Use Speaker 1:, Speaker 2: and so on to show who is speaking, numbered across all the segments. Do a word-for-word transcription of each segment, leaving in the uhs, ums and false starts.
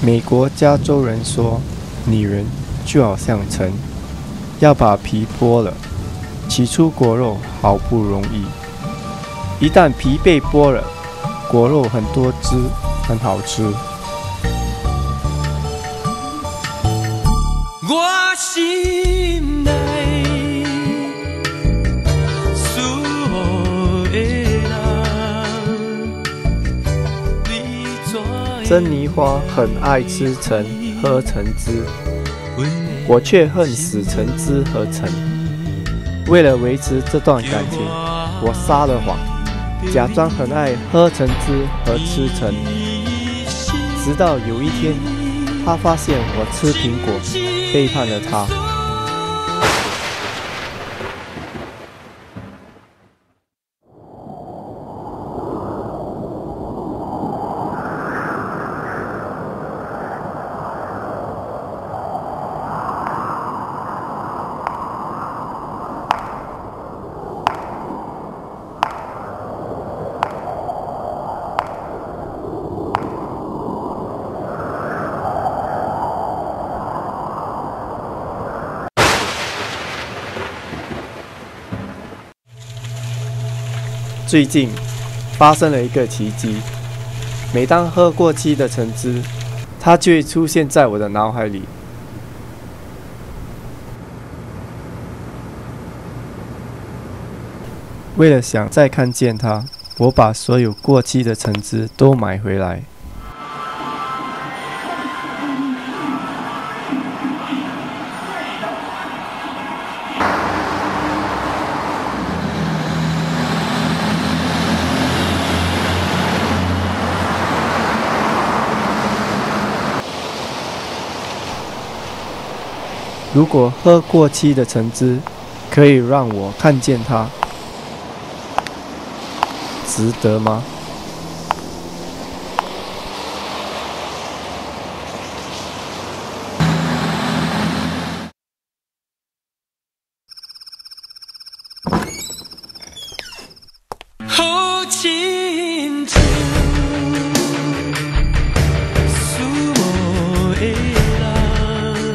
Speaker 1: 美国加州人说，女人就好像尘，要把皮剥了，取出果肉好不容易。一旦皮被剥了，果肉很多汁，很好吃。
Speaker 2: 我心内所有的人，
Speaker 1: 珍妮花很爱吃橙，喝橙汁，我却恨死橙汁和橙。为了维持这段感情，我撒了谎，假装很爱喝橙汁和吃橙。直到有一天，他发现我吃苹果，背叛了他。最近发生了一个奇迹，每当喝过期的橙汁，它就会出现在我的脑海里。为了想再看见它，我把所有过期的橙汁都买回来。如果喝过期的橙汁可以让我看见它，值得吗？
Speaker 2: 好亲像思无的人，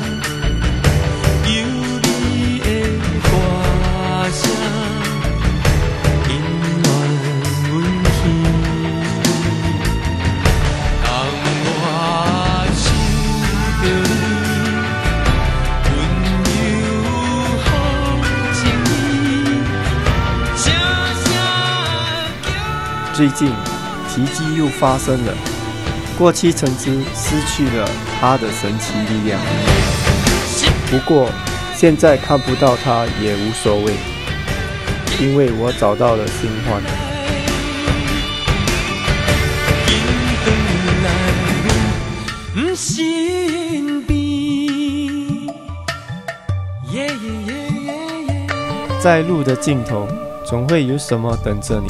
Speaker 2: 有你的歌声，永远阮耳。当我想着你，温柔好情意，声声叫。
Speaker 1: 最近奇迹又发生了，过期橙汁失去了它的神奇力量。不过现在看不到它也无所谓，因为我找到了新欢。在路的尽头，总会有什么等着你。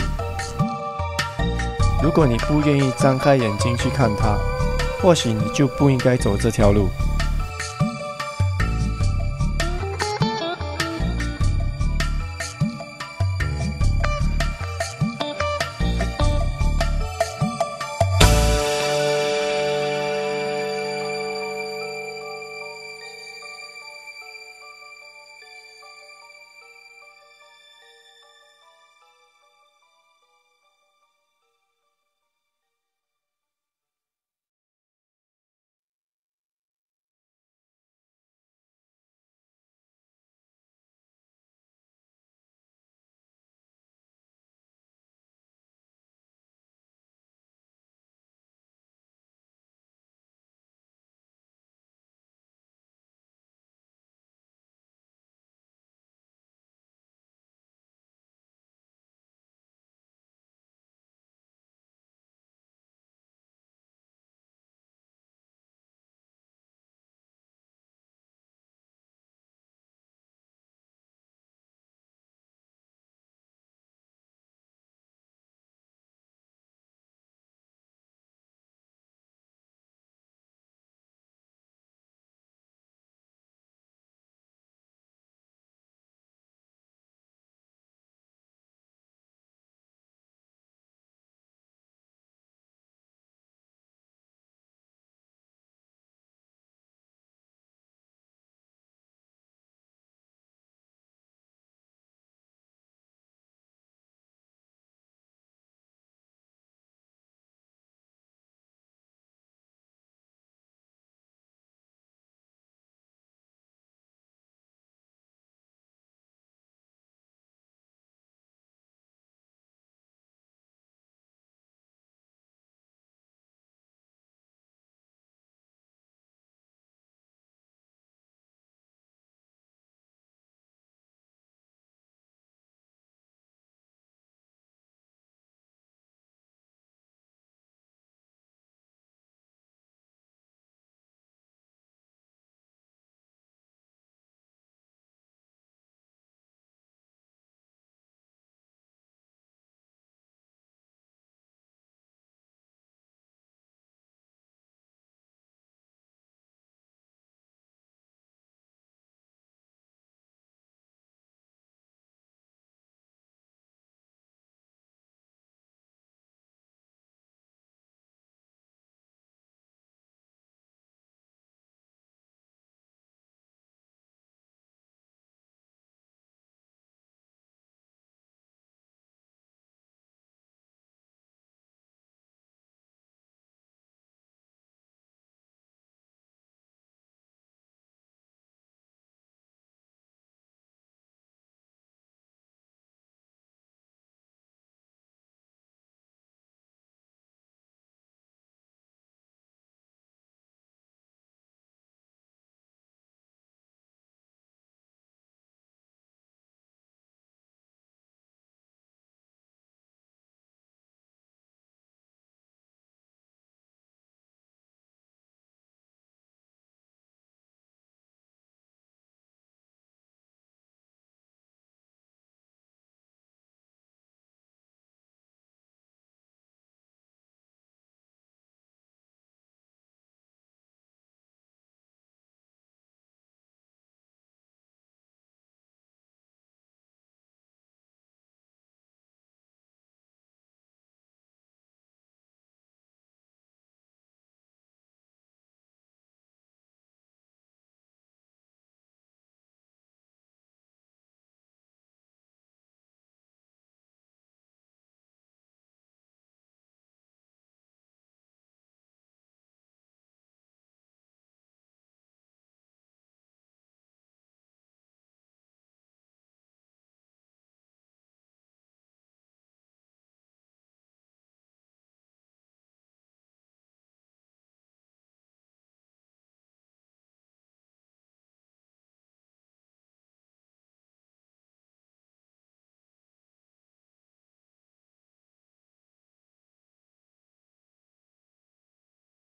Speaker 1: 如果你不愿意张开眼睛去看它，或许你就不应该走这条路。